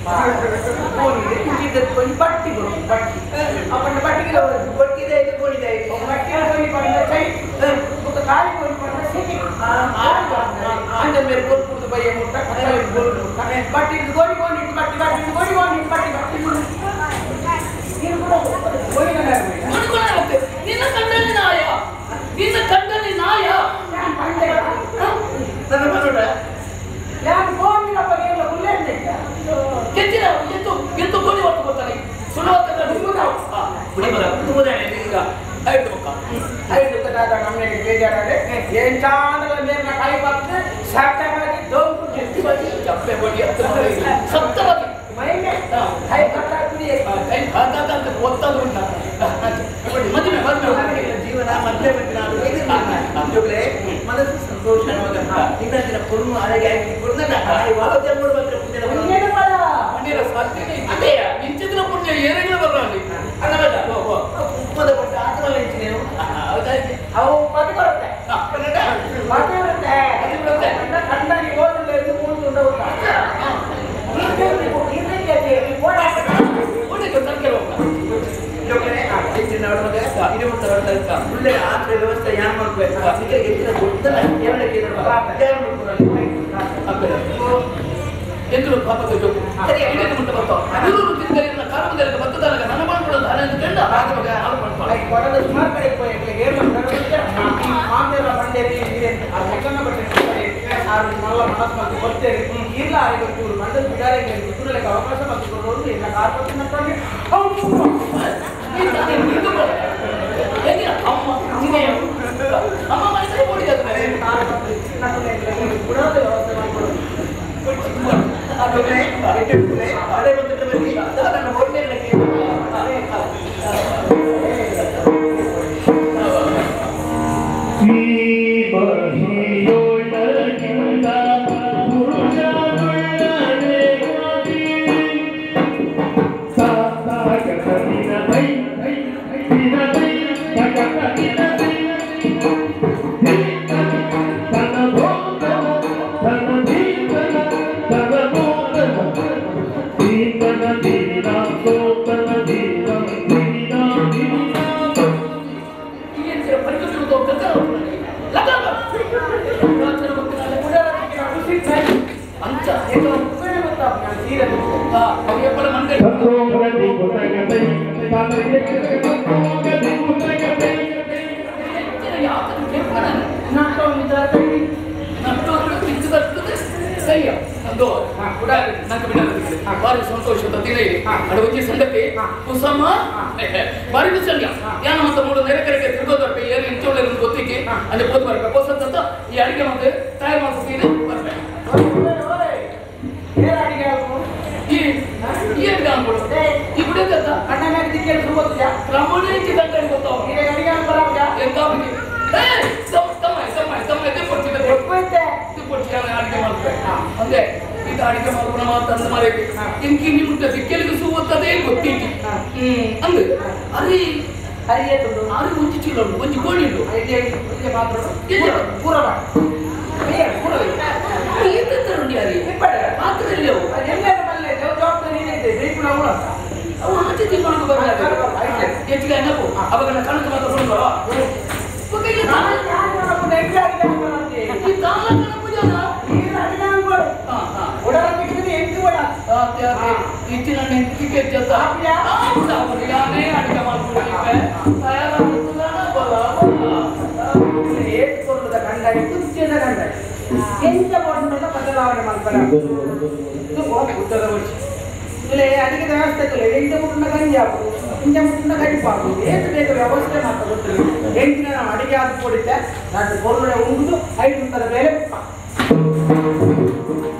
ಬಟ್ಟಿ ಬಟ್ಟಿ ಅವನ ಬಟ್ಟಿಗೆ ಬಟ್ಟಿದೆ ಇದು ಗೋಳಿದೆ ಬಟ್ಟಿ ಗೋಳಿ ಬಂದ ಚೈ ಮುಖ ಕಾಲಿ ಗೋಳಿ ಬಂದ ಸಿಟಿ ಅಂದ ಮೇಲೆ ಗೋಲ್ಪುರದ ಬಯ್ಯ ಮುಟ್ಟ ಕಟ್ಟಲೆ ಗೋಲ್ ಮುಟ್ಟ ಬಟ್ಟಿ ಗೋಳಿ ಗೋಳಿ ಬಟ್ಟಿ ಬಟ್ಟಿ ಗೋಳಿ ಗೋಳಿ ಬಟ್ಟಿ ಬಟ್ಟಿ ನೀನು ಕೂಡ ಗೋಳಿಗನ ಹೋಗ್ತೆ ನಿನ್ನ ಕಣ್ಣಲ್ಲಿ ನಾಯ ನನ್ನ ಮನೋಡ ಯಾರು ಗೋಳಿನ ಬಗ್ಗೆ ಎಲ್ಲ ಉಲ್ಲೇಖ ಕೆತ್ತಿನ ಎಂದು ಗೋಳಿ ಹೊತ್ತು ಬರ್ತಾನೆ ಸುಲಭ ಈಗ ಐದು ಮುಖ ನಮಗೆ ಬೇಜಾರಾದ್ರೆ ಏನ್ ಚಾಂದ್ರ ಮೇಲಿನ ಕಾಯಿ ಬಾಕ್ತೆ ಸಾಕ್ತಾಗಿ ದೋಂಕು ಚಪ್ಪೆ ಬಡಿ ಸಪ್ತವತಿ ಮೈಗೆ ಕೈ ಕಟ್ಟಾಗ್ತದೆ ಕೈ ಹಾಕಾದ ಅಂತ ಗೊತ್ತಾದ್ರು ಮದುವೆ ಜೀವನ ಮದುವೆ ಮದುವೆ ಮನಸ್ಸು ಸಂತೋಷವಾದ ದಿನ ದಿನ ಕೊಡುವ ಹಾಗೆ ಯಾವತ್ತೇ ನೋಡ್ಬೇಕು ಪುಣ್ಯದ ಸಾಧ್ಯತೆ ಅದೇ ಇಂಚಿನ ಪುಣ್ಯ ಏನೇನು ಬರಲಿ ಉಪ್ಪದ ಕೊಟ್ಟ ಆಟದಲ್ಲಿ ಹೆಚ್ಚಿನೇನು ಅವು ಮದು ಬರುತ್ತೆ ಕಣ್ಣಲ್ಲಿ ಓದಲ್ಲ ಎಂದು ಮೂರು ಒಳ್ಳೆ ಆದ್ರೆ ವ್ಯವಸ್ಥೆ ಯಾರು ಮಾಡ್ಬೇಕು ಹೆಚ್ಚಿನ ಗೊತ್ತಲ್ಲ ಎಂದ್ರು ಪಾಪಕ್ಕೆ ಜೋಕು ಮುಂದೆ ಬರ್ತಾವ ಕಾರಣದಲ್ಲಿ ಬರ್ತದಾಗ ನನ್ನ ಮಾಡ್ಕೊಳ್ಳೋದು ಹಣೆಯನ್ನು ಕಂಡ ಕೊಡದ ಸುಮಾರು ಕಡೆ ಮಾಂದೇರ ಬಂಡೇರಿ ಲೆಕ್ಕನ ಬಟ್ಟೆ ಮಲ್ಲ ಮನಸ್ಸು ಮತ್ತು ಬರ್ತೇವೆ ಇಲ್ಲ ಇವತ್ತು ಮಂಡಲ ಬಿಡಾರಿಗೆ ಬಿಟ್ಟುರಲಿಕ್ಕೆ ಅವಕಾಶ ಮತ್ತು ಕೊಡೋದು ಇಲ್ಲ ಕಾರ್ಪೊರೇಷನ್ ಅಮ್ಮ ಅಮ್ಮ ಮನಸ್ಸು ಓಡಿದ್ದಾರೆ ಬಿಡೋದು ವ್ಯವಸ್ಥೆ ಮಾಡಿಕೊಡೋದು ಅದೇ ಬಂದಿಟ್ಟು ಬನ್ನಿ ನನ್ನ ಮೊದಲೇ ಬಾರಿ ಸಂತೋಷದ ದಿನ ಇದೆ ಅಡವಜ್ಜಿ ಸಂಗತಿ ಕುಸಮ ಬಾರಿ ಸಂಖ್ಯ ಯಾನ ಮತ್ತೆ ಮೂರು ನೆರೆಕರೆಗೆ ತಿರುಗೋದರ್ಪೆ ಏನು ಇಂಚೋಳೆ ಗೊತ್ತಿಗೆ ಅಲ್ಲಿ ಬೋದು ಬರ್ಬೇಕು ಹೊಸದಂತ ಈ ಅಡಿಗೆ ಮತ್ತೆ ತಯಾರು ಮಾಡ್ತೀನಿ ಬರ್ಬೇಕು ಈ ಅಡಿಗೆ ಅನ್ಬೋದು ಈ ಬಿಡೋದ ಅಣ್ಣ ಮ್ಯಾಗ ದಿಕ್ಕೇಳಿ ಸುಗೋತಿದ್ಯಾ ಕ್ರಮಣೆ ದಂಡನೆ ಗೊತ್ತಾವ ಈಗ ಅಡಿಗೆ ಬರೋದ ಎಂತ ಬಗ್ಗೆ ತಮ್ಮ ಅಡಿಗೆ ಮಾಡ್ಬೇಕು ಅಂದೆ ಈಗ ಅಡಿಗೆ ಮಾಡ್ಕೊಂಡು ಮಾತಂದ ಮರೆಗೆ ಇಂಕಿ ನಿಮ್ಗೆ ದಿಕ್ಕೆಲಿಗೆ ಸುವತ್ತದೇ ಗೊತ್ತಿತ್ತು ಅಂದ್ರೆ ಅರಿ ಅರಿಯದು ಆರು ಒಂಜಿ ಚೀಲ ಉಂಟು ಒಂಜಿ ಕೋಣಿ ಉಂಟು ಮಾತ್ರ ಪೂರ ಉಂಡಿ ಅರಿ ಮಾತ್ರ ಎಲ್ಲಿ ಅವು ಅವು ಆಚೆ ತಿಳ್ಕೊಂಡು ಬರಬೇಕು ಹೆಚ್ಚಿಗೆ ಅನ್ನಪ್ಪು ಅವಾಗ ಕಣಕ್ಕೆ ಮಾತ್ರ ಕೊಡ್ಬಾರ ಇಚ್ಚಿನ ಟಿಕೆಟ್ ಜೊತೆ ಯಾನೇ ಅಡಿಗೆ ಮಾಡ್ಕೊಳ್ಳಿಕ್ಕೆ ಏಟ್ಕೊಳ್ಳದ ಗಂಡ ಕುಚ್ಚಿನ ಗಂಡ ಎಂತ ಮಾಡಿದ ಬದಲಾವಣೆ ಮಾಡ್ತಾರೆ ಉತ್ತರದ ವರ್ಷ ಇಲ್ಲಿ ಅಡಿಗೆ ವ್ಯವಸ್ಥೆ ಎಂಟ ಮುಟ್ಟಿನ ಗಂಜಿ ಹಾಕುದು ಇಂಚ ಮುಟ್ಟಿನ ಗಡಿಪು ಹಾಕುದು ಏತು ಬೇಕು ವ್ಯವಸ್ಥೆ ಮಾತ್ರ ಗೊತ್ತಿಲ್ಲ ಎಂಟಿನ ನಾವು ಅಡಿಗೆ ಹಾಕಿ ಕೊಡಿದ್ದೆ ನಾನು ಬೋರ್ಗಡೆ ಉಂಟು 5 ನಿಮಿಷದ ಬೇರೆ